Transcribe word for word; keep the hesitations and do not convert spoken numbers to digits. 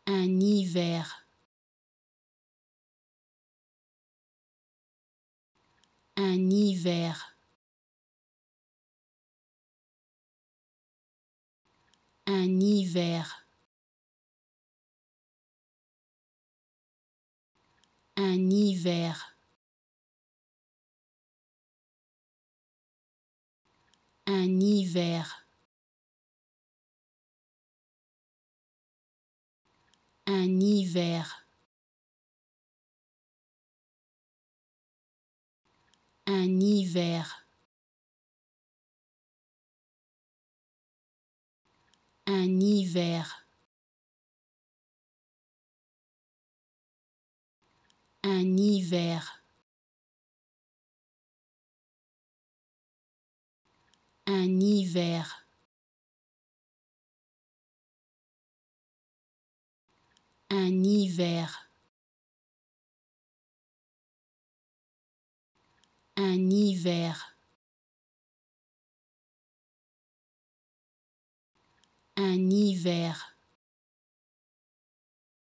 Un hiver. Un hiver. Un hiver. Un hiver. Un hiver. Un hiver. Un hiver. Un hiver. Un hiver. Un hiver. Un hiver. Un hiver. Un hiver.